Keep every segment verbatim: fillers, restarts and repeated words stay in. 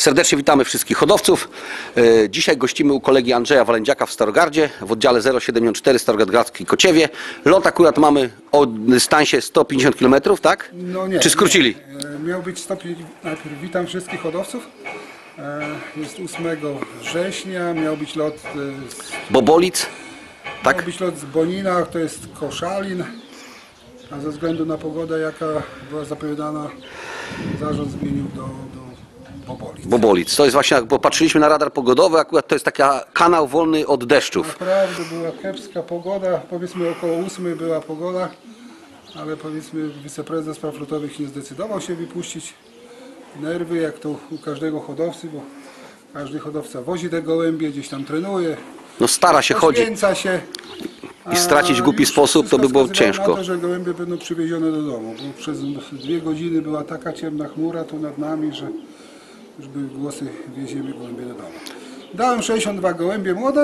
Serdecznie witamy wszystkich hodowców. Dzisiaj gościmy u kolegi Andrzeja Walędziaka w Starogardzie w oddziale zero siedemdziesiąt cztery Starogard Gdański Kociewie. Lot akurat mamy o dystansie sto pięćdziesiąt kilometrów, tak? No nie, czy skrócili? Nie. Miał być sto pięćdziesiąt. Najpierw witam wszystkich hodowców. Jest ósmego września, miał być lot z... Bobolic, tak? Miał być lot z Bonina, to jest Koszalin. A ze względu na pogodę, jaka była zapowiadana, zarząd zmienił do, do Bobolic. Bobolic. To jest właśnie, bo patrzyliśmy na radar pogodowy, akurat to jest taki kanał wolny od deszczów. Naprawdę była kiepska pogoda, powiedzmy około ósmej była pogoda, ale powiedzmy wiceprezes spraw lotowych nie zdecydował się wypuścić. Nerwy, jak to u każdego hodowcy, bo każdy hodowca wozi te gołębie, gdzieś tam trenuje. No stara się chodzić. Poświęca się. I stracić w głupi sposób, to by było ciężko. Na to, że gołębie będą przywiezione do domu, bo przez dwie godziny była taka ciemna chmura tu nad nami, że już były głosy, wieziemy gołębie do domu. Dałem sześćdziesiąt dwa gołębie młode.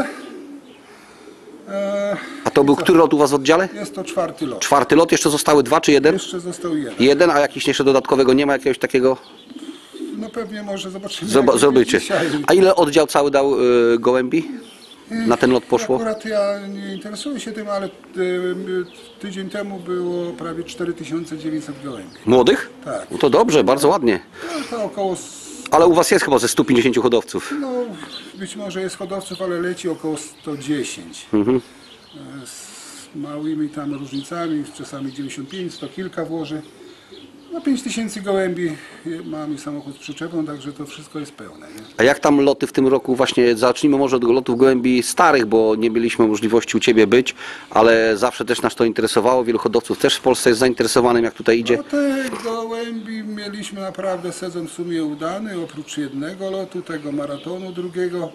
Eee, A to był który lot u was w oddziale? Jest to czwarty lot. Czwarty lot, jeszcze zostały dwa czy jeden? Jeszcze został jeden. Jeden, a jakiś jeszcze dodatkowego nie ma, jakiegoś takiego? No pewnie może zobaczymy. Zob zobaczycie. Dzisiaj. A ile oddział cały dał y, gołębi? Na ten lot poszło? Akurat ja nie interesuję się tym, ale tydzień temu było prawie cztery tysiące dziewięćset gołębi. Młodych? Tak. No to dobrze, bardzo ładnie. No, to około... Ale u was jest chyba ze stu pięćdziesięciu hodowców. No, być może jest hodowców, ale leci około sto dziesięć. Mhm. Z małymi tam różnicami, czasami dziewięćdziesiąt pięć, sto kilka włoży. No pięć tysięcy gołębi, mamy samochód z przyczepą, także to wszystko jest pełne. Nie? A jak tam loty w tym roku? Właśnie zacznijmy może od lotów gołębi starych, bo nie mieliśmy możliwości u ciebie być, ale zawsze też nas to interesowało. Wielu hodowców też w Polsce jest zainteresowanym, jak tutaj idzie. No te gołębi mieliśmy naprawdę sezon w sumie udany, oprócz jednego lotu, tego maratonu drugiego.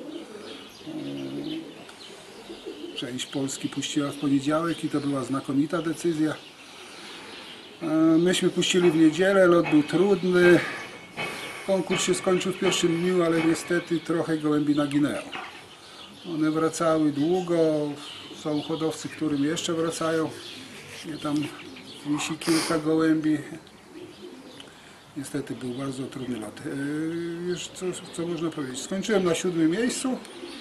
Część Polski puściła w poniedziałek i to była znakomita decyzja. Myśmy puścili w niedzielę, lot był trudny. Konkurs się skończył w pierwszym dniu, ale niestety trochę gołębi naginęło. One wracały długo, są hodowcy, którym jeszcze wracają. Nie tam wisi kilka gołębi. Niestety był bardzo trudny lot. Już co, co można powiedzieć? Skończyłem na siódmym miejscu.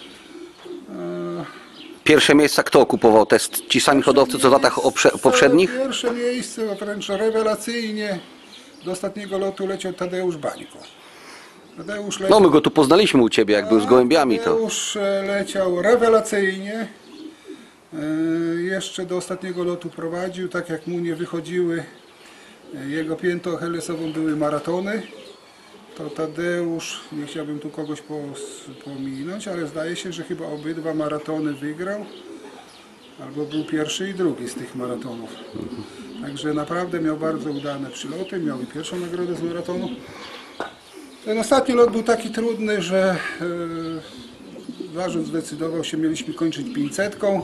Pierwsze miejsca kto okupował? To jest ci sami hodowcy co w latach poprzednich? Pierwsze miejsce, wręcz rewelacyjnie, do ostatniego lotu leciał Tadeusz Bańko. Tadeusz leciał, No my go tu poznaliśmy u ciebie, jak był z gołębiami. To. Tadeusz leciał rewelacyjnie. Jeszcze do ostatniego lotu prowadził, tak jak mu nie wychodziły jego piętą achillesową były maratony. To Tadeusz, nie chciałbym tu kogoś pominąć, ale zdaje się, że chyba obydwa maratony wygrał. Albo był pierwszy i drugi z tych maratonów. Także naprawdę miał bardzo udane przyloty, miał i pierwszą nagrodę z maratonu. Ten ostatni lot był taki trudny, że e, zarząd zdecydował się, mieliśmy kończyć pięćsetką.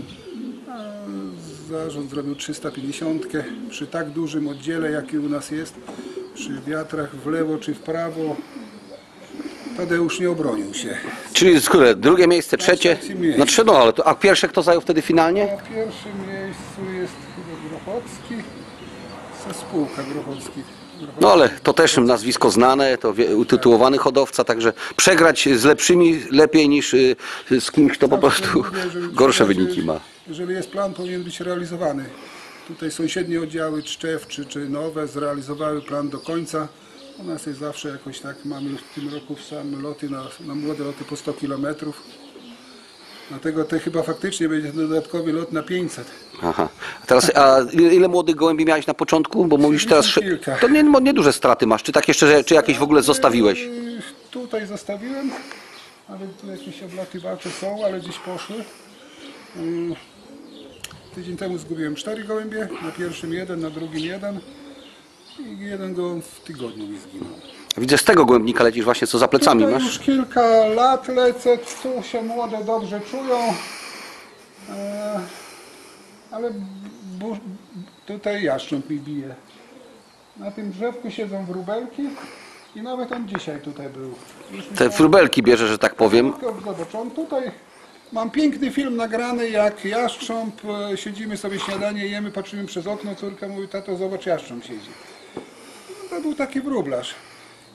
Zarząd zrobił trzysta pięćdziesiąt przy tak dużym oddziale, jaki u nas jest. Przy wiatrach w lewo czy w prawo, Tadeusz nie obronił się. Czyli skoro drugie miejsce, trzecie? miejscu. No trzy, no ale to, a pierwsze kto zajął wtedy finalnie? Na pierwszym miejscu jest chyba Grochocki, ze spółka Grochocki. Grochocki. No ale to też nazwisko znane, to utytułowany hodowca, także przegrać z lepszymi lepiej niż y, z kimś, kto po prostu gorsze wyniki ma. Jeżeli jest plan, powinien być realizowany. Tutaj sąsiednie oddziały Czczew czy, czy Nowe zrealizowały plan do końca. U nas jest zawsze jakoś tak, mamy w tym roku same loty na, na młode loty po sto kilometrów. Dlatego to chyba faktycznie będzie dodatkowy lot na pięćset. Aha. A teraz, a ile młodych gołębi miałeś na początku? Bo mówisz teraz, kilka. to nie, nie duże straty masz, czy tak jeszcze, czy jakieś w ogóle zostawiłeś? Yy, Tutaj zostawiłem, ale tu jakieś oblatywacze są, ale gdzieś poszły. Yy, Tydzień temu zgubiłem cztery gołębie, na pierwszym jeden, na drugim jeden i jeden gołąb w tygodniu mi zginął. Widzę, z tego gołębnika lecisz właśnie, co za plecami Tutaj masz. już kilka lat lecę, tu się młode dobrze czują, e, ale bu, tutaj jaszcząb mi bije. Na tym drzewku siedzą wróbelki i nawet on dzisiaj tutaj był. Te wróbelki bierze, że tak powiem. Zobacz, on tutaj... Mam piękny film nagrany, jak jastrząb, siedzimy sobie śniadanie, jemy, patrzymy przez okno, córka mówi, tato zobacz, jastrząb siedzi. No, to był taki wróblarz.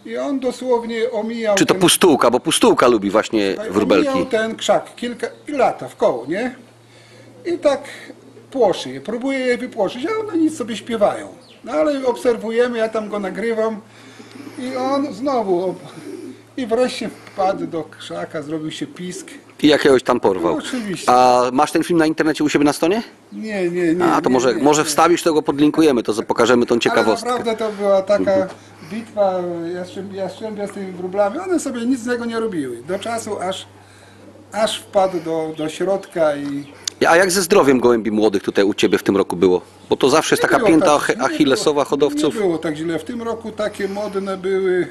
I on dosłownie omijał Czy to ten, pustułka, bo pustułka lubi właśnie wróbelki. omijał ten krzak kilka i lata w koło, nie? I tak płoszy je, próbuje je wypłoszyć, a one nic sobie śpiewają. No ale obserwujemy, ja tam go nagrywam i on znowu ob... i wreszcie wpadł do krzaka, zrobił się pisk. I jakiegoś tam porwał. No, oczywiście. A masz ten film na internecie u siebie na stronie? Nie, nie, nie. A, to nie, może, nie, może nie. wstawisz, to go podlinkujemy, to pokażemy tą ciekawostkę. Ale naprawdę to była taka bitwa jastrzęb- jastrzębia z tymi wróblami. One sobie nic z niego nie robiły. Do czasu aż, aż wpadł do, do środka i... A jak ze zdrowiem gołębi młodych tutaj u Ciebie w tym roku było? Bo to zawsze jest Nie taka było pięta tak- ach- achillesowa nie było- hodowców. Nie było tak źle. W tym roku takie modne były,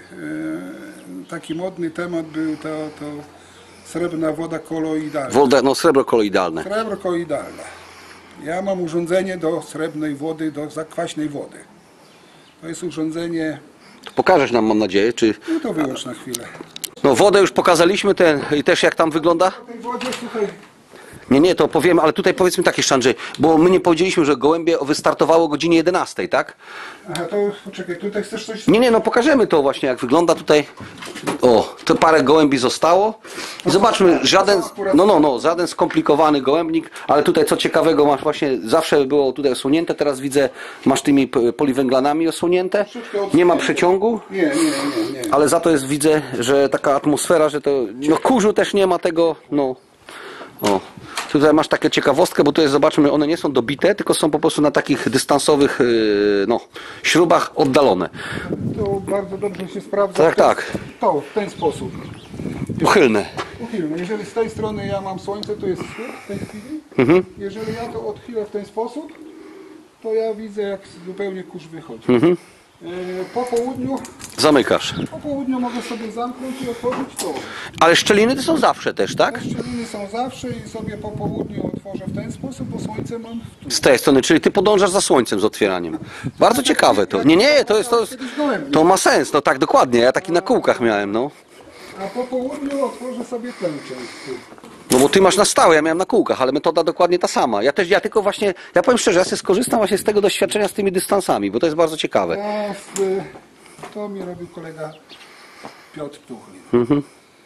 e, taki modny temat był to, to srebrna woda koloidalna. Woda, no srebro koloidalne. Srebro koloidalne. Ja mam urządzenie do srebrnej wody, do zakwaśnej wody. To jest urządzenie, To pokażesz nam, mam nadzieję, czy... no to wyłącz na chwilę. No wodę już pokazaliśmy, ten i też jak tam wygląda? W tej wodzie, słuchaj, Nie, nie, to powiemy, ale tutaj powiedzmy tak jeszcze, Andrzej, bo my nie powiedzieliśmy, że gołębie wystartowało o godzinie jedenastej, tak? aha, to poczekaj, tutaj chcesz coś... Nie, nie, no pokażemy to właśnie, jak wygląda tutaj. O, to parę gołębi zostało. I zobaczmy, żaden, no, no, no, żaden skomplikowany gołębnik, ale tutaj co ciekawego masz właśnie, zawsze było tutaj osłonięte, teraz widzę, masz tymi p- poliwęglanami osłonięte. Nie ma przeciągu, Nie, nie, nie, nie. ale za to jest, widzę, że taka atmosfera, że to, no kurzu też nie ma tego, no. O, tutaj masz taką ciekawostkę, bo tutaj zobaczmy, one nie są dobite, tylko są po prostu na takich dystansowych yy, no, śrubach oddalone. To bardzo dobrze się sprawdza. Tak, w ten- tak. To, w ten sposób. Uchylne. Uchylmy. Jeżeli z tej strony ja mam słońce, to jest wschód w tej chwili. Mhm. Jeżeli ja to odchylę w ten sposób, to ja widzę, jak zupełnie kurz wychodzi. Mhm. E, Po południu, Zamykasz. po południu mogę sobie zamknąć i otworzyć to. Ale szczeliny to są zawsze też, tak? Szczeliny są zawsze i sobie po południu otworzę w ten sposób, bo słońce mam tu. Z tej strony, czyli ty podążasz za słońcem z otwieraniem. Bardzo ciekawe to. Nie, nie, to jest to, jest, to ma sens, no tak dokładnie. Ja taki na kółkach miałem, no. A po południu otworzę sobie tę część tu. No bo ty masz na stałe, ja miałem na kółkach, ale metoda dokładnie ta sama. Ja też, ja tylko właśnie, ja powiem szczerze, ja sobie skorzystam właśnie z tego doświadczenia z tymi dystansami, bo to jest bardzo ciekawe. Teraz, y, to mi robi kolega Piotr Tuchlin. Mhm.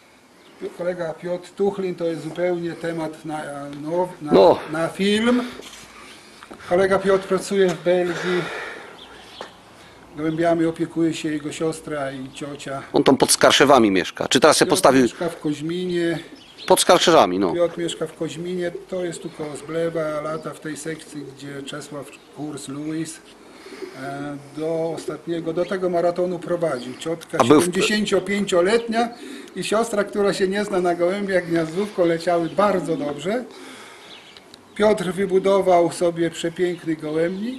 Kolega Piotr Tuchlin to jest zupełnie temat na, no, na, No. na film. Kolega Piotr pracuje w Belgii. Gołębiami opiekuje się jego siostra i ciocia. On tam pod Skarszewami mieszka. Czy teraz się Piotr postawił mieszka w Koźminie. pod Skarszewami, no. Piotr mieszka w Koźminie. To jest tu koło Zblewa, lata w tej sekcji, gdzie Czesław Kurs-Lewis e, do ostatniego, do tego maratonu prowadził. Ciotka A był w- siedemdziesięciopięcioletnia i siostra, która się nie zna na gołębiach, gniazdówko leciały bardzo dobrze. Piotr wybudował sobie przepiękny gołębnik.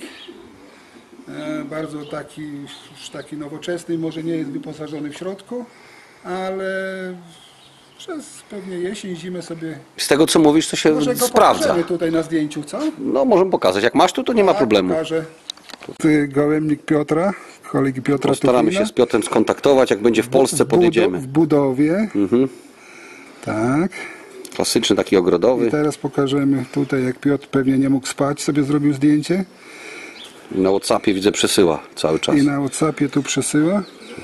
E, bardzo taki, już taki nowoczesny, może nie jest wyposażony w środku, ale przez pewnie jesień, zimę sobie... Z tego co mówisz, to się Może go sprawdza. pokażemy tutaj na zdjęciu, co? No możemy pokazać. Jak masz tu, to nie ma problemu. Pokażę. Ty, gołębnik Piotra, kolegi Piotra Postaramy Tuchlina. się z Piotrem skontaktować, jak będzie w Polsce, W budo- podjedziemy. W budowie. Mhm. Tak. Klasyczny taki ogrodowy. I teraz pokażemy tutaj, jak Piotr pewnie nie mógł spać, sobie zrobił zdjęcie. Na WhatsAppie widzę przesyła cały czas. I na WhatsAppie tu przesyła.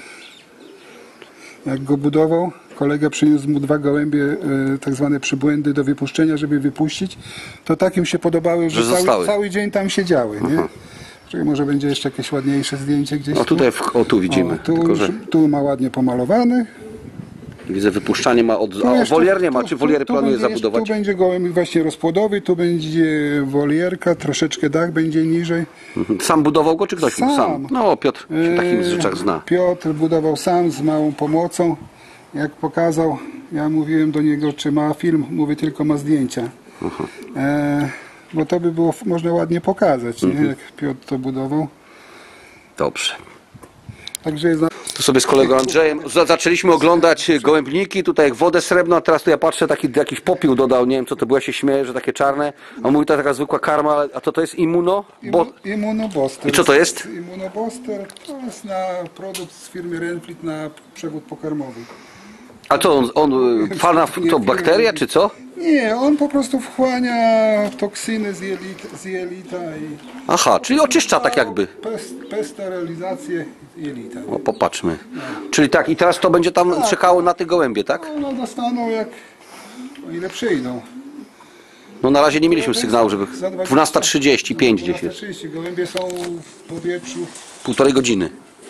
Jak go budował, kolega przyniósł mu dwa gołębie, e, tak zwane przybłędy do wypuszczenia, żeby wypuścić. To tak im się podobały, że, Że zostały. cały, cały dzień tam siedziały. Nie? Czyli może będzie jeszcze jakieś ładniejsze zdjęcie gdzieś. No tutaj, w, o tu widzimy. O, tu, Tylko, że tu ma ładnie pomalowany. widzę wypuszczanie ma od... Tu A jeszcze- wolier nie ma, tu- czy tu- woliery tu planuje będzie jeszcze- zabudować? Tu będzie gołębik właśnie rozpłodowy, tu będzie wolierka, troszeczkę dach będzie niżej. Mhm. Sam budował go, czy ktoś mu? Sam. Sam. No, Piotr się w takich Eee, rzeczach zna. Piotr budował sam z małą pomocą. Jak pokazał, ja mówiłem do niego, czy ma film, mówię tylko ma zdjęcia. Eee, bo to by było f- można ładnie pokazać, Mhm. nie? Jak Piotr to budował. Dobrze. Także jest na... Tu sobie z kolegą Andrzejem za- zaczęliśmy oglądać gołębniki, tutaj wodę srebrną, a teraz tu ja patrzę, taki jakiś popiół dodał, nie wiem co to było, ja się śmieję, że takie czarne. A mówi to taka zwykła karma, a to to jest immuno? Bo... Immunoboster. I co to jest? Immunoboster to jest na produkt z firmy Renflit na przewód pokarmowy. A co, on, on fala to bakteria, czy co? Nie, on po prostu wchłania toksyny z jelita, z jelita i Aha, czyli oczyszcza tak jakby. pes, pesterylizację jelita. O, popatrzmy. Czyli tak, i teraz to będzie tam czekało na te gołębie, tak? No dostaną jak, o ile przyjdą. No na razie nie mieliśmy sygnału, żeby dwunasta trzydzieści pięć gdzieś jest. trzydzieści gołębie są w powietrzu. Półtorej godziny.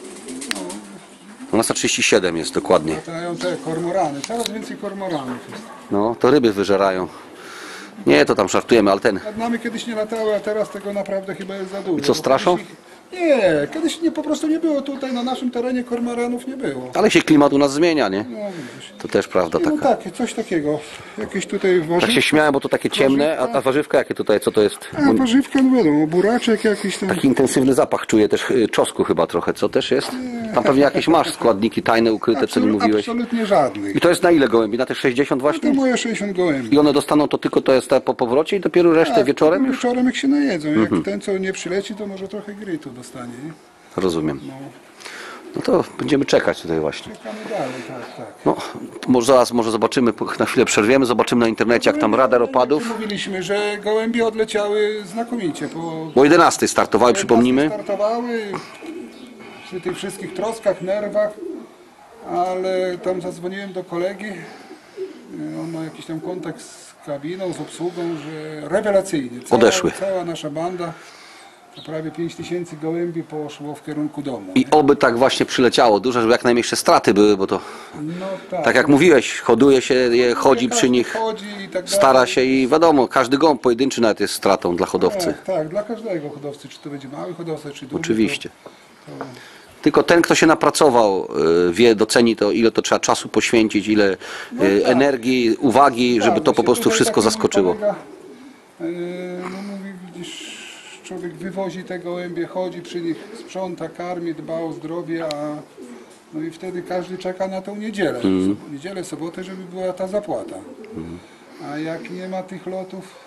dwunasta trzydzieści siedem jest dokładnie. Latają te kormorany, coraz więcej kormoranów jest. No, to ryby wyżerają. Nie, to tam żartujemy, ale ten... Nad nami kiedyś nie latały, a teraz tego naprawdę chyba jest za dużo. I co, straszą? Kiedyś ich- Nie, kiedyś nie, po prostu nie było tutaj, na naszym terenie kormoranów nie było. Ale się klimat u nas zmienia, nie? No widzisz. To też prawda No taka. tak, coś takiego. Jakieś tutaj warzywka. Tak się śmiałem, bo to takie ciemne, a, a warzywka jakie tutaj, co to jest? A warzywka, no wiadomo, buraczek jakiś tam. Taki intensywny zapach czuję też, y, czosnku chyba trochę, co też jest? Tam pewnie jakieś masz składniki tajne, ukryte, co nie Absolu- mówiłeś. Absolutnie żadnych. I to jest na ile gołębi? Na te sześćdziesiąt To właśnie? moje sześćdziesiąt gołębi. I one dostaną to tylko to jest te po powrocie i dopiero resztę Tak, wieczorem już? Wieczorem jak się najedzą. Jak ten, co nie przyleci, to może trochę grytu dostanie. Nie? Rozumiem. No, No to będziemy czekać tutaj właśnie. czekamy dalej, tak, tak. No, to może zaraz może zobaczymy, na chwilę przerwiemy, zobaczymy na internecie jak tam radar opadów. Mówiliśmy, że gołębie odleciały znakomicie. Po Bo jedenastej startowały, przypomnijmy. Startowały przy tych wszystkich troskach, nerwach, ale tam zadzwoniłem do kolegi. On ma jakiś tam kontakt z kabiną, z obsługą, że rewelacyjnie. Cała, Odeszły. Cała nasza banda, to prawie pięć tysięcy gołębi poszło w kierunku domu. I oby tak właśnie przyleciało duże, żeby jak najmniejsze straty były, bo to No tak. tak jak mówiłeś, hoduje się je, chodzi przy nich, Chodzi i tak stara dalej. się i wiadomo, każdy gołąb pojedynczy nawet jest stratą dla hodowcy. Tak, tak, dla każdego hodowcy, czy to będzie mały hodowca, czy duży. Oczywiście. To, to... Tylko ten, kto się napracował, y, wie, doceni to, ile to trzeba czasu poświęcić, ile y, No tak. energii, uwagi, żeby Tak, to po właśnie prostu tutaj wszystko taki mój zaskoczyło. Kolega, yy, no mówi, widzisz, człowiek wywozi te gołębie, chodzi przy nich, sprząta, karmi, dba o zdrowie, a no i wtedy każdy czeka na tą niedzielę, Mhm. niedzielę, sobotę, żeby była ta zapłata. A jak nie ma tych lotów,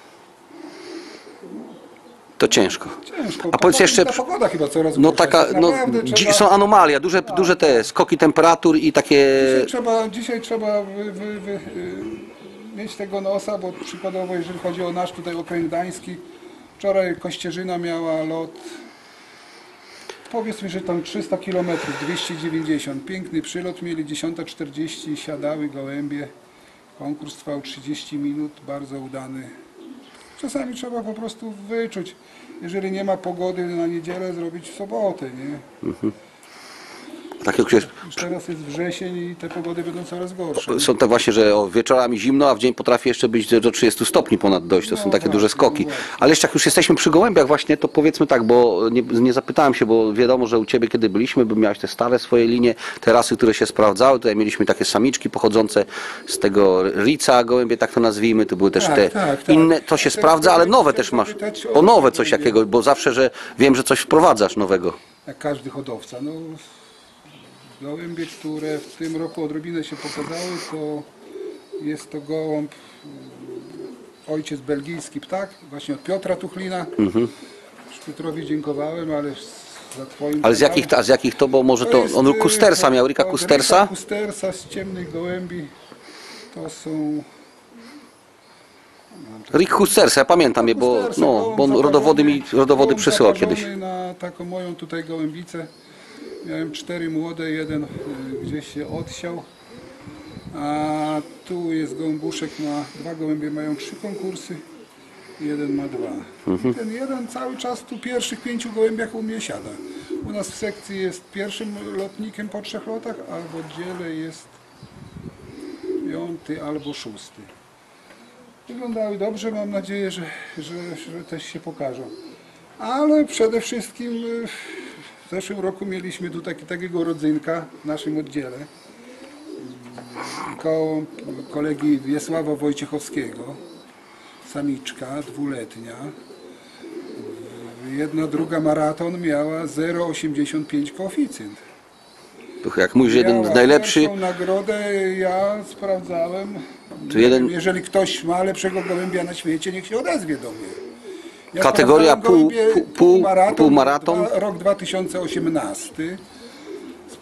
To ciężko. ciężko. A powiedz jeszcze, Ta pogoda chyba coraz no gorsza. taka, Tak no, naprawdę dzi- trzeba- są anomalia, duże, duże te skoki temperatur i takie... Dzisiaj trzeba, dzisiaj trzeba wy, wy, wy, y, mieć tego nosa, bo przykładowo jeżeli chodzi o nasz tutaj okręg gdański, wczoraj Kościerzyna miała lot, powiedzmy, że tam trzysta kilometrów, dwieście dziewięćdziesiąt, piękny przylot, mieli dziesiąta czterdzieści, siadały gołębie, konkurs trwał trzydzieści minut, bardzo udany. Czasami trzeba po prostu wyczuć, jeżeli nie ma pogody na niedzielę, zrobić w sobotę, nie? Tak jak już Już teraz jest wrzesień i te pogody będą coraz gorsze. są te właśnie, że o, wieczorami zimno, a w dzień potrafi jeszcze być do trzydziestu stopni ponad dojść. To są No takie właśnie, duże skoki. no właśnie. Ale jeszcze jak już jesteśmy przy gołębiach właśnie, to powiedzmy tak, bo nie, nie zapytałem się, bo wiadomo, że u Ciebie kiedy byliśmy, by miałeś te stare swoje linie, te rasy, które się sprawdzały. Tutaj mieliśmy takie samiczki pochodzące z tego rica gołębie, tak to nazwijmy. To były też Tak, te tak, tak. inne, to się Te, sprawdza, które ale nowe chcę też masz. zapytać o- O nowe coś jakiego, bo zawsze, że wiem, że coś wprowadzasz nowego. Jak każdy hodowca. No, gołębie, które w tym roku odrobinę się pokazały, to jest to gołąb mm, ojciec belgijski ptak, właśnie od Piotra Tuchlina. Mhm. Piotrowi dziękowałem, ale za twoim... Ale z jakich, a z jakich to, bo może to, jest, on y, Kustersa miał, Rika od Kustersa? Rika Kustersa z ciemnych gołębi. To są... Rick Kustersa, ja pamiętam je, bo, Kustersa, no, gołąb bo on rodowody mi zaparzony- rodowody gołąb przysyłał zaparzony kiedyś. na taką moją tutaj gołębicę. Miałem cztery młode, jeden y, gdzieś się odsiał. A tu jest gołębuszek, ma dwa gołębie, mają trzy konkursy. Jeden ma dwa. Mhm. Ten jeden cały czas tu pierwszych pięciu gołębiach u mnie siada. U nas w sekcji jest pierwszym lotnikiem po trzech lotach, a w oddziale jest piąty albo szósty. Wyglądały dobrze, mam nadzieję, że, że, że też się pokażą. Ale przede wszystkim y, w zeszłym roku mieliśmy tu taki, takiego rodzynka w naszym oddziale. Koło kolegi Wiesława Wojciechowskiego. Samiczka, dwuletnia. Jedna, druga maraton miała zero przecinek osiemdziesiąt pięć koeficjent. To jak mówisz, jeden Miała z najlepszy, pierwszą nagrodę ja sprawdzałem. To jeden- Jeżeli ktoś ma lepszego gołębia na świecie, niech się odezwie do mnie. Ja Kategoria sprawdzałem pół- gołębie pół- pół- półmaraton? dwa- Rok dwa tysiące osiemnasty.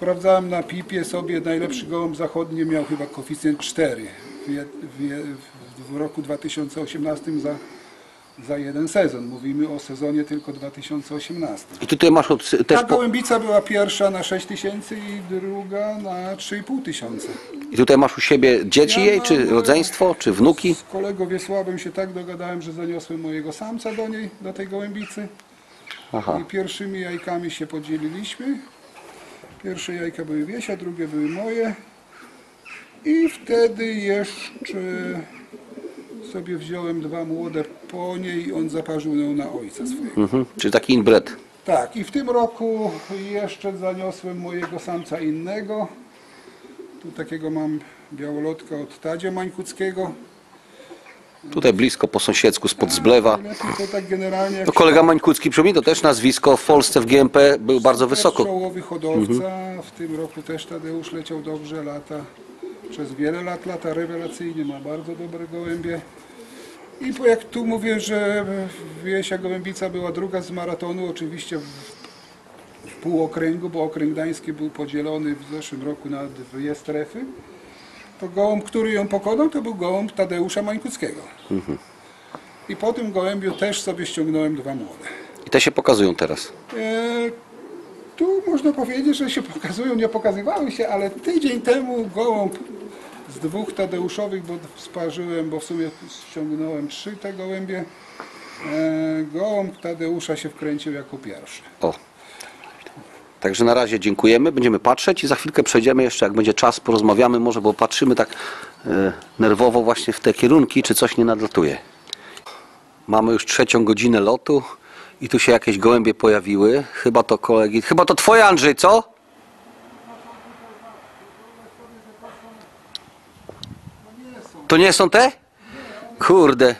sprawdzałem na pipie sobie, najlepszy gołąb zachodni miał chyba koeficjent cztery w, je, w, je, w roku dwa tysiące osiemnastym za, za jeden sezon. Mówimy o sezonie tylko dwa tysiące osiemnastym. I tutaj masz od, też Ta po, gołębica była pierwsza na sześć tysięcy i druga na trzy i pół tysiąca. i tutaj masz u siebie dzieci Ja jej, mam, czy rodzeństwo, czy wnuki? Z kolegą Wiesławem się tak dogadałem, że zaniosłem mojego samca do niej, do tej gołębicy. Aha. I pierwszymi jajkami się podzieliliśmy. Pierwsze jajka były Wiesia, drugie były moje. I wtedy jeszcze sobie wziąłem dwa młode po niej i on zaparzył ją na ojca swojego. Mhm. Czyli taki inbred. Tak, i w tym roku jeszcze zaniosłem mojego samca innego. Tu takiego mam białolotka od Tadzia Mańkuckiego. Tutaj blisko po sąsiedzku, spod Zblewa. Najlepiej to tak generalnie jak No, kolega Mańkucki, przypomnij, to też nazwisko w Polsce w G M P był bardzo wysoko. czołowy hodowca. W tym roku też Tadeusz leciał dobrze, lata. Przez wiele lat lata rewelacyjnie, ma bardzo dobre gołębie. I po jak tu mówię, że Wiesia Gołębica była druga z maratonu, oczywiście w, w półokręgu, bo okręg gdański był podzielony w zeszłym roku na dwie strefy. To gołąb, który ją pokonał, to był gołąb Tadeusza Mańkuckiego. Mhm. I po tym gołębiu też sobie ściągnąłem dwa młode. I te się pokazują teraz. E, tu można powiedzieć, że się pokazują, nie pokazywały się, ale tydzień temu gołąb z dwóch Tadeuszowych, bo sparzyłem, bo w sumie ściągnąłem trzy te gołębie. E, gołąb Tadeusza się wkręcił jako pierwszy. O. Także na razie dziękujemy, będziemy patrzeć i za chwilkę przejdziemy jeszcze, jak będzie czas, porozmawiamy może, bo patrzymy tak e, nerwowo właśnie w te kierunki, czy coś nie nadlatuje. Mamy już trzecią godzinę lotu i tu się jakieś gołębie pojawiły. Chyba to kolegi, chyba to twoje, Andrzej, co? To nie są te? Kurde.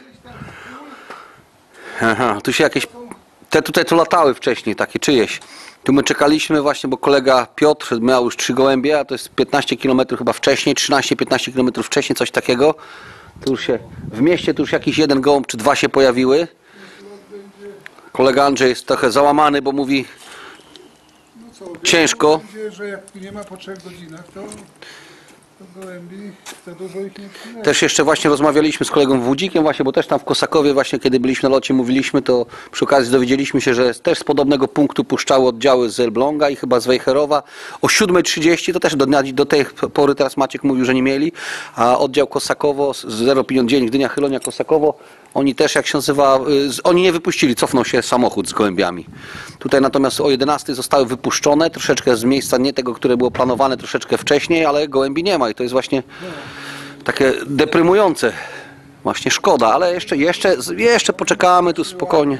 Aha, tu się jakieś... Te tutaj tu latały wcześniej, takie czyjeś. Tu my czekaliśmy właśnie, bo kolega Piotr miał już trzy gołębie, a to jest piętnaście kilometrów chyba wcześniej, trzynaście piętnaście kilometrów wcześniej, coś takiego. Tu już się, w mieście tu już jakiś jeden gołąb czy dwa się pojawiły. Kolega Andrzej jest trochę załamany, bo mówi No co, ciężko. Będzie, że jak tu nie ma po trzech godzinach, to, to gołębi za dużo ich nie przyniesie. Też jeszcze właśnie rozmawialiśmy z kolegą Wódzikiem właśnie, bo też tam w Kosakowie właśnie, kiedy byliśmy na locie, mówiliśmy, to przy okazji dowiedzieliśmy się, że też z podobnego punktu puszczały oddziały z Elbląga i chyba z Wejherowa o siódmej trzydzieści, to też do, dnia- do tej pory teraz Maciek mówił, że nie mieli, a oddział Kosakowo, zero pięćdziesiąt dziewięć Gdynia Chylonia Kosakowo, oni też, jak się nazywa, y, z- oni nie wypuścili, cofnął się samochód z gołębiami. Tutaj natomiast o jedenastej zostały wypuszczone, troszeczkę z miejsca nie tego, które było planowane troszeczkę wcześniej, ale gołębi nie ma i to jest właśnie takie deprymujące. Właśnie szkoda, ale jeszcze, jeszcze, jeszcze poczekamy tu spokojnie.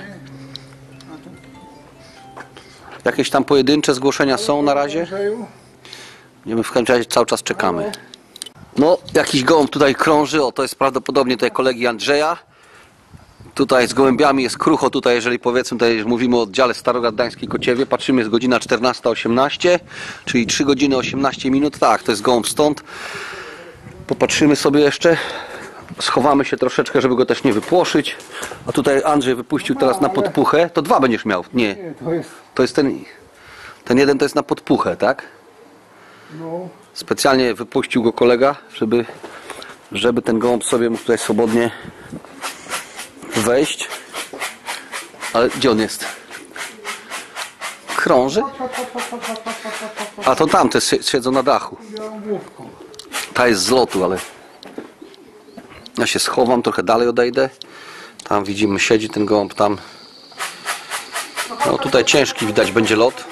Jakieś tam pojedyncze zgłoszenia są na razie. Andrzeju? Będziemy w każdym razie cały czas czekamy. No, jakiś gołąb tutaj krąży, o to jest prawdopodobnie tutaj kolegi Andrzeja. Tutaj z gołębiami jest krucho, tutaj jeżeli powiedzmy, tutaj mówimy o oddziale Starogard Gdański Kociewie, patrzymy, jest godzina czternasta osiemnaście, czyli trzy godziny osiemnaście minut, tak, to jest gołąb stąd. Popatrzymy sobie jeszcze, schowamy się troszeczkę, żeby go też nie wypłoszyć. A tutaj Andrzej wypuścił teraz na podpuchę, to dwa będziesz miał, nie, Nie, to jest, to jest ten, ten jeden to jest na podpuchę, tak? no, Specjalnie wypuścił go kolega, żeby, żeby ten gołąb sobie mógł tutaj swobodnie wejść. Ale gdzie on jest? Krąży? A to tamte si- siedzą na dachu. białą główką. Ta jest z lotu, ale ja się schowam, trochę dalej odejdę. Tam widzimy, siedzi ten gołąb tam. No tutaj ciężki widać będzie lot.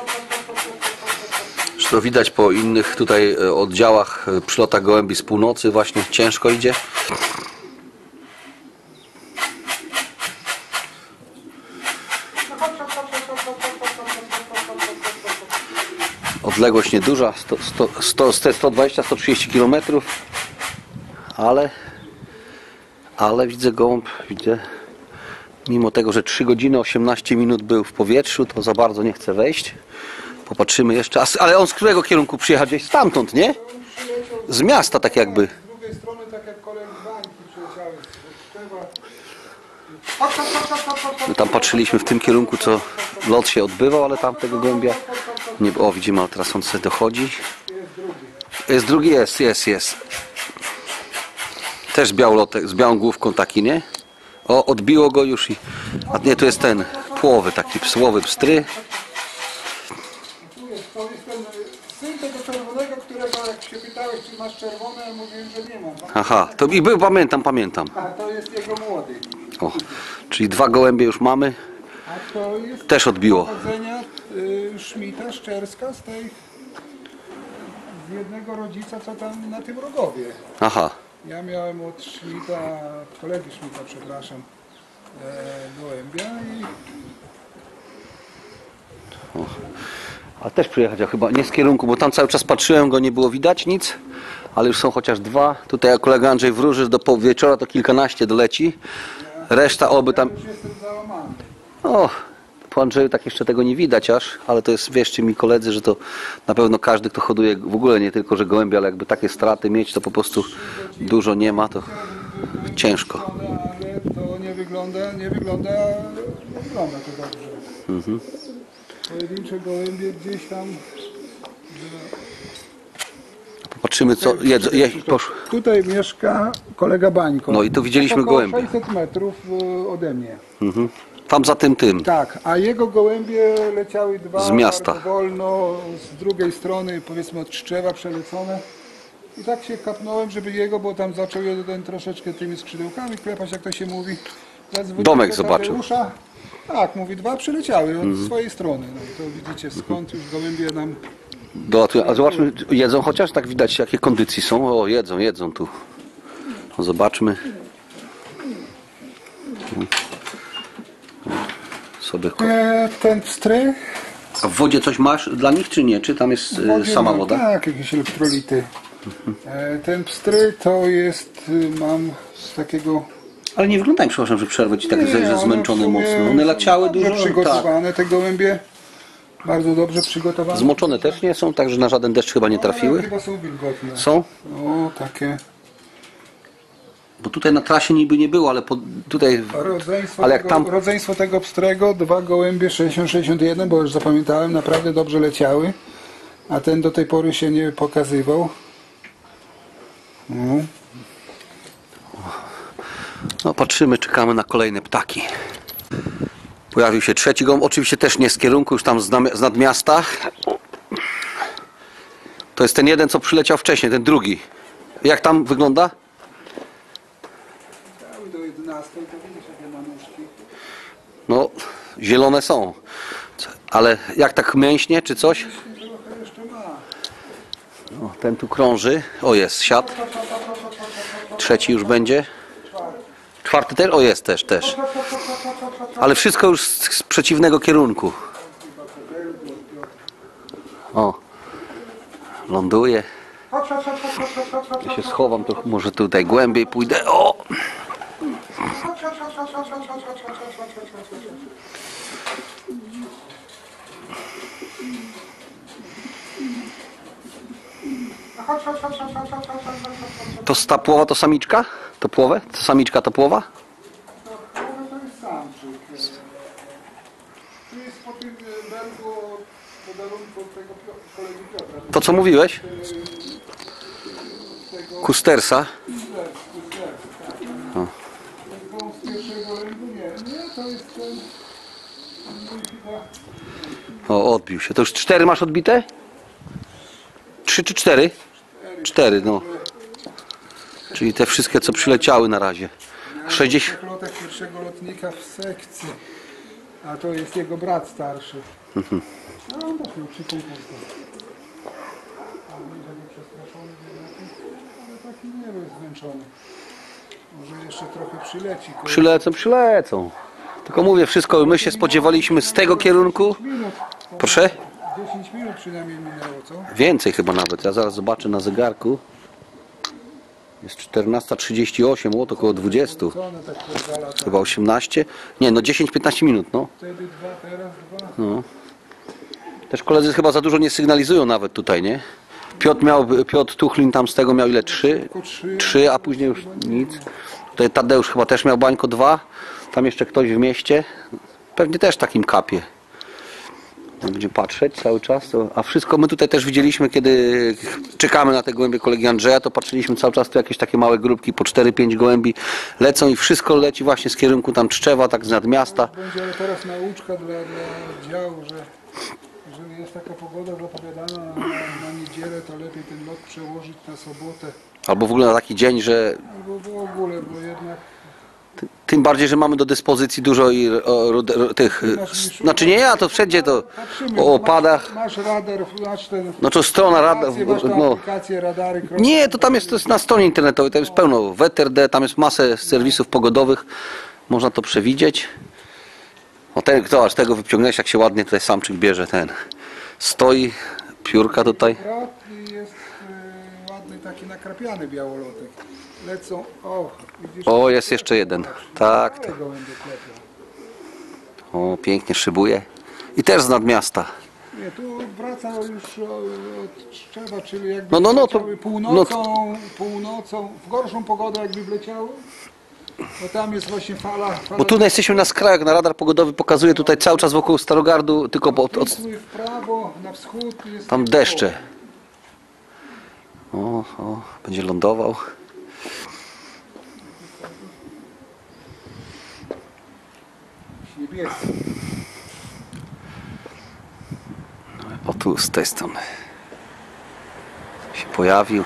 Zresztą widać po innych tutaj e, oddziałach, e, przylotach gołębi z północy właśnie ciężko idzie. Odległość nieduża, sto, sto, sto, sto dwadzieścia do stu trzydziestu kilometrów, ale, ale widzę gołąb, widzę, mimo tego, że trzy godziny osiemnaście minut był w powietrzu, to za bardzo nie chce wejść. Popatrzymy jeszcze, A, ale on z którego kierunku przyjechał? Gdzieś stamtąd, nie? Z miasta tak jakby. Z drugiej strony, tak jak kolega z Bańki przyleciały z Szczewa. My tam patrzyliśmy w tym kierunku, co lot się odbywał, ale tam tego gołębia nie było. O, widzimy, ale teraz on sobie dochodzi. Jest drugi, jest, jest, jest. Też białolotek, z białą główką taki, nie? O, odbiło go już i... A nie, to jest ten płowy, taki psłowy pstry. Tu jest, to jest ten syn tego czerwonego, którego jak się pytałeś, czy masz czerwone, ja mówiłem, że nie mam. Aha, to i był, pamiętam, pamiętam. A to jest jego młody. O, czyli dwa gołębie już mamy. A to jest Też odbiło. pochodzenia y, Szmita, Szczerska, z tej z jednego rodzica, co tam na tym Rogowie. Aha. Ja miałem od Szmita, od kolegi Szmita, przepraszam, e, gołębia i A też przyjechał chyba nie z kierunku, bo tam cały czas patrzyłem, go nie było widać nic, ale już są chociaż dwa. Tutaj jak kolega Andrzej wróży, do po wieczora to kilkanaście doleci. Reszta oby tam... już jestem załamany. O, po Andrzeju tak jeszcze tego nie widać aż, ale to jest, wierzcie mi koledzy, że to na pewno każdy, kto hoduje w ogóle nie tylko, że gołębie, ale jakby takie straty mieć, to po prostu dużo nie ma, to ciężko. Ale to nie wygląda, nie wygląda, nie wygląda to dobrze. Mhm. Pojedyncze gołębie gdzieś tam... Popatrzymy co jedzą. Je, posz... Tutaj mieszka kolega Bańko. No i tu widzieliśmy około gołębie. sześćset metrów y, ode mnie. Mhm. Tam za tym tym. Tak, a jego gołębie leciały dwa Z miasta. bardzo wolno, z drugiej strony, powiedzmy od Szczewa przelecone. I tak się kapnąłem, żeby jego, bo tam zaczął jeden troszeczkę tymi skrzydełkami klepać, jak to się mówi. Zadzwoniłem Domek do zobaczył. Tadeusza. Tak, mówi, dwa przyleciały od mhm. swojej strony. No i to widzicie skąd już gołębie nam... Do, a zobaczmy, jedzą chociaż, tak widać jakie kondycji są. O, jedzą, jedzą tu. No, zobaczmy. Sobie. E, ten pstry. A w wodzie coś masz dla nich, czy nie? Czy tam jest W wodzie sama mam, woda? Tak, jakieś elektrolity. E, ten pstry to jest, y, mam z takiego... Ale nie wyglądają, przepraszam, że przerwę ci tak, Nie, że one zmęczone w sumie mocno. One leciały dobrze dużo. Tak. przygotowane, te gołębie. Bardzo dobrze przygotowane. Zmoczone też nie są, także na żaden deszcz chyba nie trafiły. Ale chyba są wilgotne. Są? O, takie. Bo tutaj na trasie niby nie było, ale po, tutaj... Rodzeństwo, Ale jak tego, tam... rodzeństwo tego pstrego, dwa gołębie sześćdziesiąt sześćdziesiąt jeden, bo już zapamiętałem, naprawdę dobrze leciały. A ten do tej pory się nie pokazywał. No. No patrzymy, czekamy na kolejne ptaki. Pojawił się trzeci gołąb, oczywiście też nie z kierunku, już tam z, z nadmiasta. To jest ten jeden, co przyleciał wcześniej, ten drugi. Jak tam wygląda? Do jedenastej to widzisz, jakie ma nóżki. No, zielone są. Ale jak tak mięśnie czy coś? Trochę jeszcze ma. O, ten tu krąży. O, jest, siadł. Trzeci już będzie. Czwarty też? O, jest też, też. Ale wszystko już z, z przeciwnego kierunku. O, ląduje. Ja się schowam, to może tutaj głębiej pójdę. O! To ta płowa to samiczka? To płowę? To samiczka to płowa? To jest samczyk. Tu jest po tym bergu podarunku od tego kolegi Piotra. To co mówiłeś? Kustersa. O. Z pierwszego rynku nie, nie, to jest ten... O, odbił się. To już cztery masz odbite? Trzy czy cztery? Cztery, no. Czyli te wszystkie, co przyleciały na razie. sześćdziesiąt. Lotek pierwszego lotnika w sekcji. A to jest jego brat starszy. Mhm. No on też miał trzy konkursy. Ale nie przestraszony, ale taki nie był zmęczony. Może jeszcze trochę przyleci. Przylecą, przylecą. Tylko mówię, wszystko my się spodziewaliśmy z tego kierunku. Minut. Proszę? dziesięć minut przynajmniej minęło, co? Więcej chyba nawet. Ja zaraz zobaczę na zegarku. Jest czternasta trzydzieści osiem, o to około dwudziestu. Co one tak poddala? Chyba osiemnaście. Nie, no dziesięć piętnaście minut, no. Wtedy dwa, teraz dwa. no. Też koledzy chyba za dużo nie sygnalizują nawet tutaj, nie? Piotr miał, Piotr Tuchlin tam z tego miał ile? Trzy? Tylko trzy. Trzy, a później już nic. Tutaj Tadeusz chyba też miał bańko dwa. Tam jeszcze ktoś w mieście, pewnie też takim kapie. Będzie patrzeć cały czas. To, a wszystko my tutaj też widzieliśmy, kiedy czekamy na te gołębie kolegi Andrzeja, to patrzyliśmy cały czas, tu jakieś takie małe grupki po cztery pięć gołębi lecą i wszystko leci właśnie z kierunku tam Tczewa, tak z nadmiasta. Będzie ale teraz nauczka dla, dla działu, że jeżeli jest taka pogoda zapowiadana na, na niedzielę, to lepiej ten lot przełożyć na sobotę. Albo w ogóle na taki dzień, że Albo w ogóle, bo jednak tym bardziej, że mamy do dyspozycji dużo i o, ro, tych, znaczy nie ja, to wszędzie to patrzymy, o opadach. Masz, masz radar, masz ten... No to strona radar, Masz tą no. aplikację radary. Nie, to tam jest, to jest na stronie internetowej, tam jest pełno W T R D, tam jest masę serwisów pogodowych, można to przewidzieć. O ten, kto aż tego wyciągnąłeś, jak się ładnie tutaj samczyk bierze, ten stoi, piórka tutaj. Brat i jest y, ładny taki nakrapiany białolotek. Lecą, o, widzisz? O, jest jeszcze jeden, tak, Małe tak. gołębie klepią. O, pięknie szybuje i też z nadmiasta. Nie, tu wraca już od Tczewa, czyli jakby No, no, no, to- wleciały północą, północą, w gorszą pogodę jakby wleciały, bo tam jest właśnie fala, fala Bo tu jesteśmy na skraju, na radar pogodowy pokazuje tutaj cały czas wokół Starogardu, tylko od, od, Wisły w prawo, na wschód jest tam tylko- deszcze. O, o, będzie lądował. Niebieski. O, tu z tej strony się pojawił.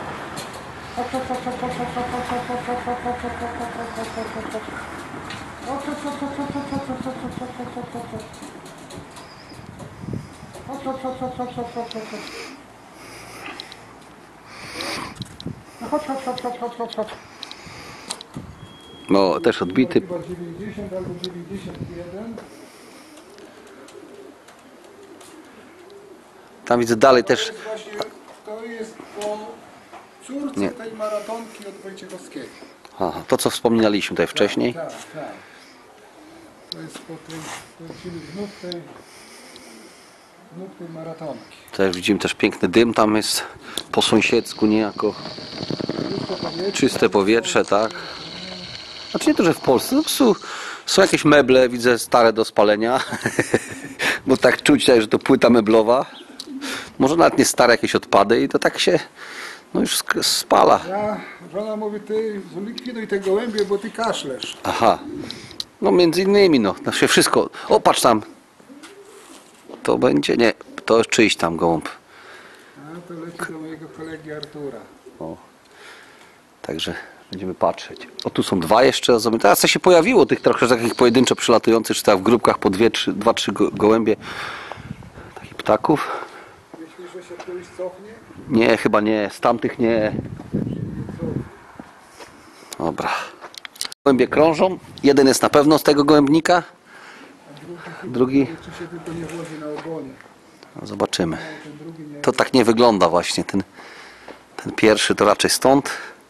No, też odbity. Chyba dziewięćdziesiąt albo dziewięćdziesiąt jeden. Tam widzę dalej też. To jest właśnie, to jest po córce Nie. tej maratonki od Wojciechowskiego. Aha, to co wspominaliśmy tutaj wcześniej. Tak, tak. To jest po tej, to jest czyli wnuk tej, wnuk tej maratonki. Też widzimy też piękny dym, tam jest po sąsiedzku niejako Czyste powietrze. czyste powietrze, tak. Znaczy nie to, że w Polsce, po prostu są jakieś meble, widzę stare do spalenia, bo tak czuć, że to płyta meblowa. Może nawet nie stare jakieś odpady i to tak się no już sk- spala. Ja, żona mówi, ty zlikwiduj te gołębie, bo ty kaszlesz. Aha, no między innymi no, to się wszystko, o patrz tam, to będzie, nie, to jest czyjś tam gołąb. A to leci do mojego kolegi Artura. O. Także będziemy patrzeć. O, tu są dwa jeszcze. Teraz co się pojawiło tych trochę takich pojedynczo przylatujących, czy tak w grupkach po dwie, trzy, dwa, trzy go- gołębie takich ptaków. Myślisz, że się któryś cofnie? Nie, chyba nie. Z tamtych nie. Dobra. Gołębie krążą. Jeden jest na pewno z tego gołębnika. Drugi. Czy się tylko nie włoży na ogonie? No, zobaczymy. Ten drugi nie. To tak nie wygląda właśnie. Ten, ten pierwszy to raczej stąd.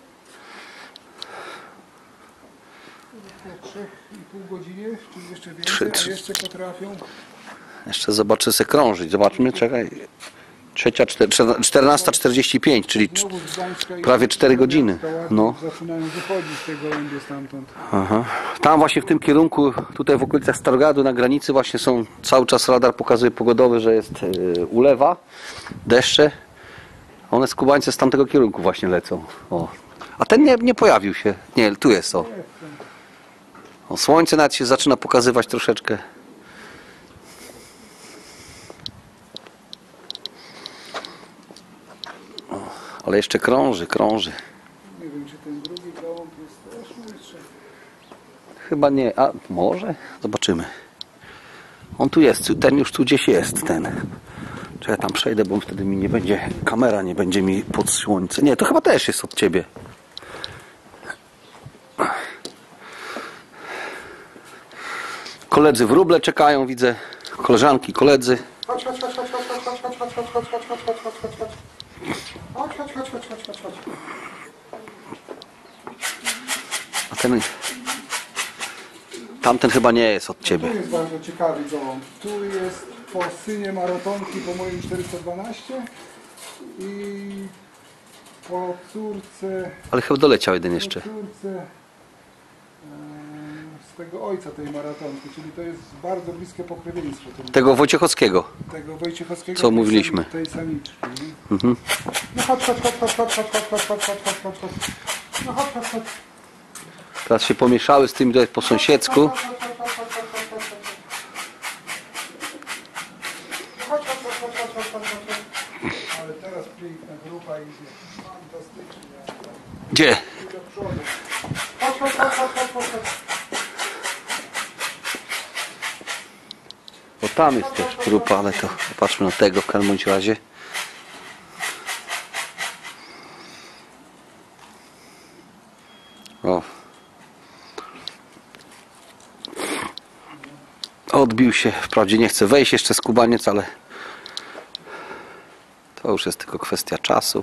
Po trzech i pół godzinie, czy jeszcze więcej, Trzy- trzy- a jeszcze potrafią. Jeszcze zobaczę se krążyć. Zobaczmy, czekaj. Trzecia, czter- czternasta czterdzieści pięć, czyli cz- Znowu z Gdańska i prawie cztery godziny. No. Zaczynają wychodzić te gołębie stamtąd. Aha. Tam właśnie w tym kierunku, tutaj w okolicach Starogardu na granicy właśnie są, cały czas radar pokazuje pogodowy, że jest yy, ulewa, deszcze. One z Kubańce z tamtego kierunku właśnie lecą. O. A ten nie, nie pojawił się. Nie, tu jest o. o. Słońce nawet się zaczyna pokazywać troszeczkę. O, ale jeszcze krąży, krąży. Nie wiem, czy ten drugi gołąb jest też mój, czy... Chyba nie, a może? Zobaczymy. On tu jest, ten już tu gdzieś jest, ten. Czy ja tam przejdę, bo wtedy mi nie będzie, kamera nie będzie mi pod słońce. Nie, to chyba też jest od ciebie. Koledzy wróble czekają, widzę. Koleżanki, koledzy. Chodź, chodź, chodź, chodź, chodź, chodź, chodź, chodź, chodź, chodź, chodź, chodź, chodź, chodź, chodź. Chodź, chodź, chodź, chodź, chodź, chodź, chodź. A ten... Tamten chyba nie jest od ciebie. Tu jest bardzo ciekawy gołąb. Tu jest po synie maratonki po moim czterysta dwanaście i po córce, Ale chyba doleciał jeden po jeszcze. córce e, tego ojca tej maratonki, czyli to jest bardzo bliskie pokrewieństwo tym, Tego Wojciechowskiego. tego Wojciechowskiego. Co tej mówiliśmy. sami- Tej samiczki. nie? Mhm. No chodź, chodź, chodź, chodź, chodź, chodź, chodź, chodź, chodź, chodź, chodź, chodź. No chodź, chodź, chodź. Teraz się pomieszały z tymi tutaj po sąsiedzku. Chodź, chodź, chodź, chodź, chodź, chodź, chodź, chodź. Chodź, chodź, chodź, chodź, chodź, chodź, chodź, chodź. Ale teraz piękna grupa idzie. Fantastycznie. Gdzie? I do przodu. Chodź, chodź, chodź, chodź, chodź, chodź, chodź. Bo tam jest też grupa, ale to patrzmy na tego w każdym bądź razie. O. Odbił się, wprawdzie nie chce wejść jeszcze skubaniec, ale to już jest tylko kwestia czasu.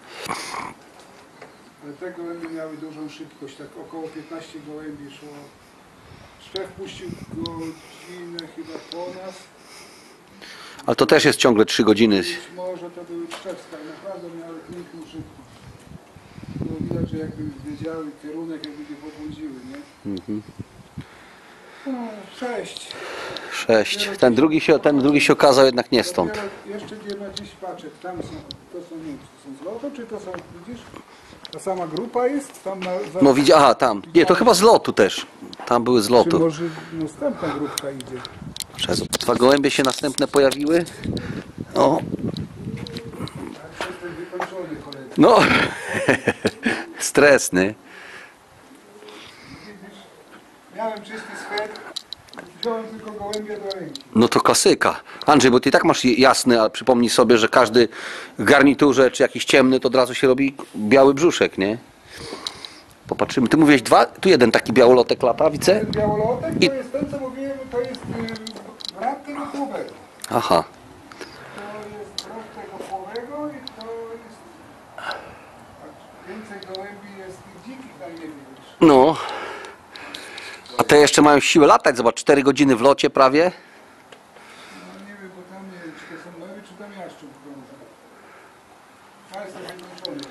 Ale te gołębie miały dużą szybkość, tak około piętnaście gołębi szło. Szczech puścił godzinę chyba po nas. Ale to też jest ciągle trzy godziny. Być może to były Czewska i naprawdę miały piękną szybkość. Było widać, że jakby wiedziały kierunek, jakby nie pobłądziły, nie? Mhm. No, sześć. Sześć. Ten drugi się, ten drugi się okazał jednak nie stąd. Dopiero jeszcze nie ma dziś paczek. Tam są, to są, nie wiem, czy to są z lotu, czy to są, widzisz? Ta sama grupa jest? Tam na, za, No widzi, aha, tam. Nie, to chyba z lotu też. Tam były z czy lotu. może następna grupka idzie? Przez dwa gołębie się następne pojawiły. O, Tak, jestem wykończony, kolega. no. Stresny. Widzisz? Miałem czysty swet, wziąłem tylko gołębia do ręki. No to klasyka. Andrzej, bo ty i tak masz jasny, a przypomnij sobie, że każdy w garniturze czy jakiś ciemny to od razu się robi biały brzuszek, nie? Popatrzymy. Ty mówiłeś dwa, tu jeden taki białolotek lata, widzę? Ten białolotek I- to jest ten, co mówiłem, to jest y, brat tego płowego. Aha. To jest brat tego płowego i to jest... tak, Więcej gołębi jest tych dzikich na niebie niż... No. A te jeszcze mają siłę latać, zobacz, cztery godziny w locie prawie. No nie wiem, bo tam nie wiem, czy to są lewy, czy tam jaszczur krąży. Ja jestem wykończony.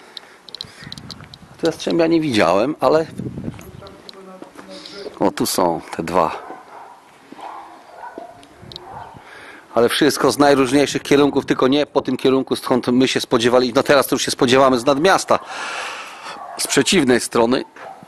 Tu jastrzębia nie widziałem, ale... Tam chyba na, na brzegu. O, tu są te dwa. Ale wszystko z najróżniejszych kierunków, tylko nie po tym kierunku, skąd my się spodziewali. No teraz to już się spodziewamy z nadmiasta. Z przeciwnej strony.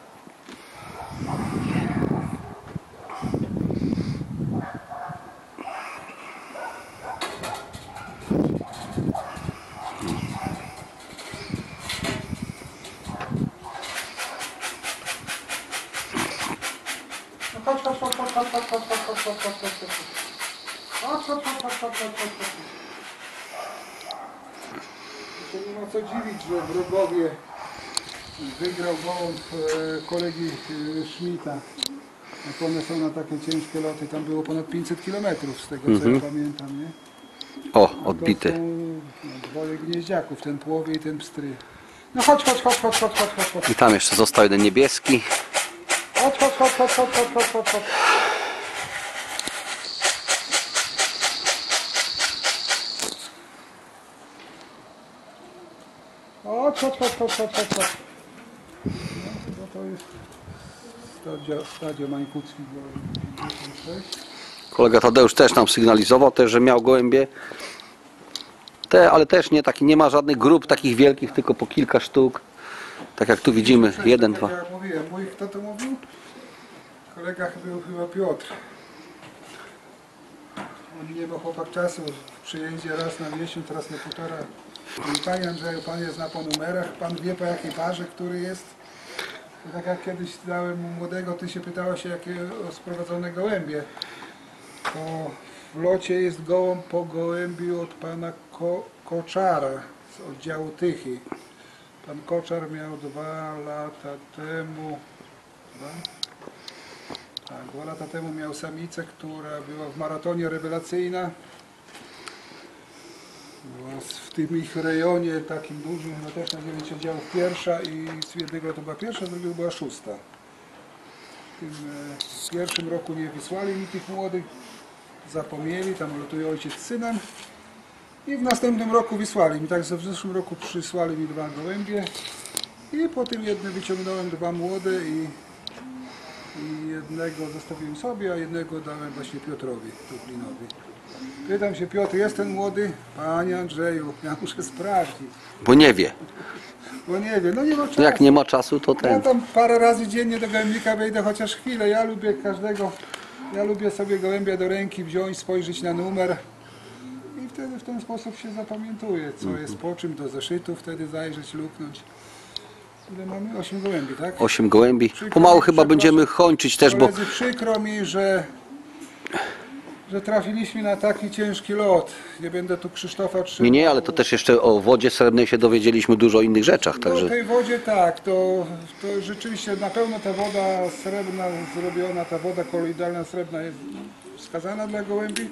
No chodź, chodź, chodź, chodź, chodź, chodź, chodź, chodź, chodź, chodź, chodź, chodź, chodź. Chodź, chodź, chodź, chodź, chodź, chodź, chodź, chodź. To nie ma co dziwić, że wrogowie wygrał gołąb e, kolegi e, Schmidta. Jak one są na takie ciężkie loty, tam było ponad pięćset kilometrów z tego co Mhm. ja pamiętam, nie? O, To odbity. są no, dwoje gnieździaków, ten płowie i ten pstry. No chodź, chodź, chodź, chodź, chodź, chodź, chodź, chodź. I tam jeszcze został jeden niebieski. Chodź, chodź, chodź, chodź, chodź, chodź, chodź, chodź, chodź. Chodź, chodź, chodź, chodź, chodź, chodź, chodź. No, chyba to jest stadio, stadio Mańkucki. pięćdziesiąt sześć. Kolega Tadeusz też nam sygnalizował, też, że miał gołębie. Te, ale też nie, taki, nie ma żadnych grup takich wielkich, tylko po kilka sztuk. Tak jak tu widzimy, jeden, Tak dwa. jak ja mówiłem, mój, kto to mówił? Kolega był chyba Piotr. On nie ma chłopak czasu, w przyjeździe raz na miesiąc, raz na półtora. I Panie Andrzeju, pan jest na po numerach, pan wie po jakiej parze, który jest. To tak jak kiedyś dałem mu młodego, ty się pytałeś jakie o sprowadzone gołębie. To w locie jest gołąb po gołębiu od pana Ko Koczara z oddziału Tychy. Pan Koczar miał dwa lata temu, dwa? Tak, dwa lata temu miał samicę, która była w maratonie rewelacyjna. Była w tym ich rejonie takim dużym, no też na dziewięć oddziałów pierwsza i z jednego to była pierwsza, z drugiego była szósta. W tym e, pierwszym roku nie wysłali mi tych młodych, zapomnieli, tam lotuje ojciec z synem. I w następnym roku wysłali mi, tak w zeszłym roku przysłali mi dwa gołębie i po tym jedne wyciągnąłem dwa młode i I jednego zostawiłem sobie, a jednego dałem właśnie Piotrowi Tuplinowi. Pytam się, Piotr, jest ten młody? Panie Andrzeju, ja muszę sprawdzić. Bo nie wie. Bo nie wiem, no nie ma czasu. Jak nie ma czasu, to Ja ten. tam parę razy dziennie do gołębnika wejdę chociaż chwilę. Ja lubię każdego, ja lubię sobie gołębia do ręki wziąć, spojrzeć na numer i wtedy w ten sposób się zapamiętuje, co jest po czym, do zeszytu wtedy zajrzeć, luknąć. Ile mamy? Osiem gołębi, tak? Osiem gołębi. Przykro Pomału mi, chyba przepraszam. będziemy kończyć też, bo Koledzy, przykro mi, że, że trafiliśmy na taki ciężki lot. Nie będę tu Krzysztofa trzymał. nie, nie, ale to też jeszcze o wodzie srebrnej się dowiedzieliśmy dużo o innych rzeczach, No także tej wodzie tak, to, to rzeczywiście na pewno ta woda srebrna zrobiona, ta woda koloidalna srebrna jest wskazana dla gołębi,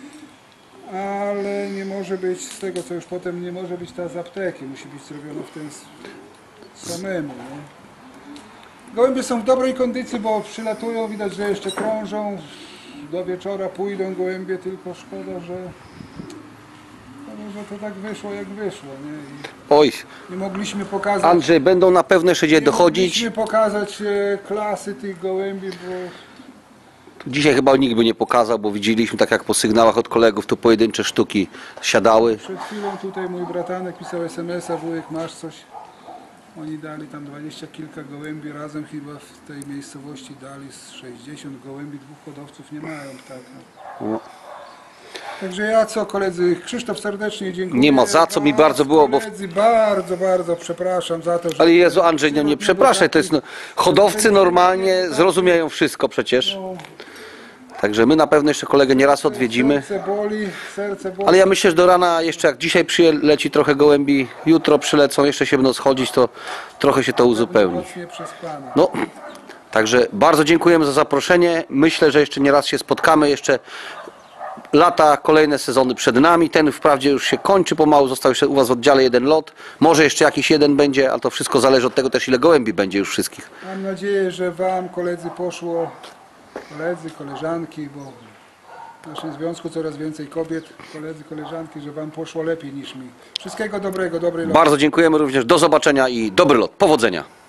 ale nie może być, z tego co już potem, nie może być ta z apteki, musi być zrobiona w ten s- samemu. Nie? Gołębie są w dobrej kondycji, bo przylatują, widać, że jeszcze krążą, do wieczora pójdą gołębie, tylko szkoda, że, szkoda, że to tak wyszło jak wyszło. Nie? I oj, nie mogliśmy pokazać. Andrzej, będą na pewno jeszcze gdzie Nie dochodzić. mogliśmy pokazać e, klasy tych gołębi, bo Dzisiaj chyba nikt by nie pokazał, bo widzieliśmy tak jak po sygnałach od kolegów, tu pojedyncze sztuki siadały. przed chwilą tutaj mój bratanek pisał es em es a, wujek, masz coś. Oni dali tam dwadzieścia kilka gołębi, razem chyba w tej miejscowości dali z sześćdziesiąt gołębi, dwóch hodowców nie mają ptaka. No. Także ja co, koledzy, Krzysztof serdecznie dziękuję. Nie ma za co, mi bardzo było, bo- Koledzy, bardzo, bardzo przepraszam za to, że... Ale Jezu, Andrzej, no nie przepraszaj, to jest no, hodowcy normalnie zrozumieją wszystko przecież. No, Także my na pewno jeszcze kolegę nieraz odwiedzimy. serce boli, serce boli. Ale ja myślę, że do rana jeszcze jak dzisiaj przyleci trochę gołębi, jutro przylecą, jeszcze się będą schodzić, to trochę się to uzupełni. Mocnie przespane. No, także bardzo dziękujemy za zaproszenie. Myślę, że jeszcze nie raz się spotkamy. Jeszcze lata, kolejne sezony przed nami. Ten wprawdzie już się kończy pomału. Został jeszcze u Was w oddziale jeden lot. Może jeszcze jakiś jeden będzie, ale to wszystko zależy od tego też, ile gołębi będzie już wszystkich. Mam nadzieję, że Wam, koledzy, poszło, koledzy, koleżanki, bo w naszym związku coraz więcej kobiet, koledzy, koleżanki, że Wam poszło lepiej niż mi. Wszystkiego dobrego, dobry lot. Bardzo dziękujemy również. Do zobaczenia i dobry lot. Powodzenia.